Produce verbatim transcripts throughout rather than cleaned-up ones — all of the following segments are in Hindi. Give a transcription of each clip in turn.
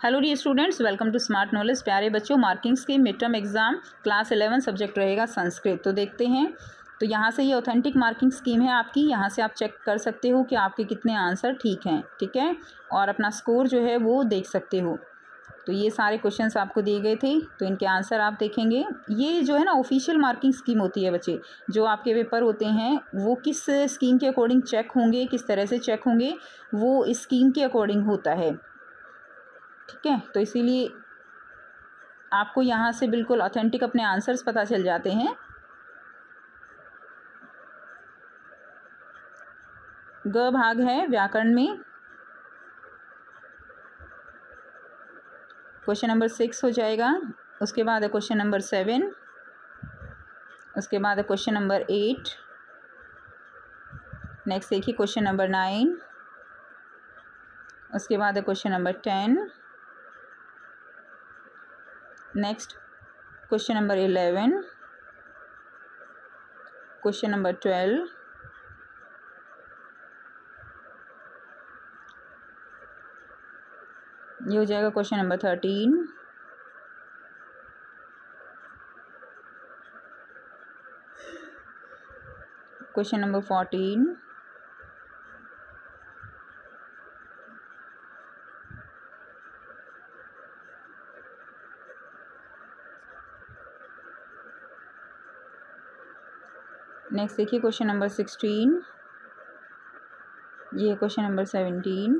Hello the students, welcome to smart knowledge. प्यारे बच्चों, marking scheme mid term exam class eleven subject रहेगा संस्कृत। तो देखते हैं, तो यहाँ से ये ऑथेंटिक मार्किंग स्कीम है आपकी। यहाँ से आप चेक कर सकते हो कि आपके कितने आंसर ठीक हैं, ठीक है, और अपना स्कोर जो है वो देख सकते हो। तो ये सारे क्वेश्चंस आपको दिए गए थे, तो इनके आंसर आप देखेंगे। ये जो है ना ऑफिशियल मार्किंग स्कीम होती है बच्चे। जो आपके पेपर होते हैं वो किस स्कीम के अकॉर्डिंग चेक होंगे, किस तरह से चेक होंगे, वो इस स्कीम के अकॉर्डिंग होता है, ठीक है। तो इसीलिए आपको यहाँ से बिल्कुल ऑथेंटिक अपने आंसर्स पता चल जाते हैं। ग भाग है व्याकरण में, क्वेश्चन नंबर सिक्स हो जाएगा। उसके बाद है क्वेश्चन नंबर सेवन, उसके बाद है क्वेश्चन नंबर एट, नेक्स्ट देखिए क्वेश्चन नंबर नाइन, उसके बाद है question number ten, next question number eleven, question number twelve, ये हो जाएगा question number thirteen, question number fourteen, next देखिए क्वेश्चन नंबर सिक्सटीन, ये है question number seventeen,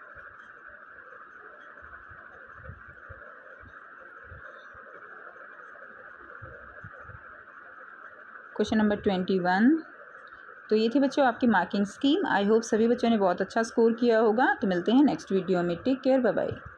question number twenty one. तो ये थी बच्चों आपकी मार्किंग स्कीम। आई होप सभी बच्चों ने बहुत अच्छा स्कोर किया होगा। तो मिलते हैं नेक्स्ट वीडियो में। Take care, bye bye.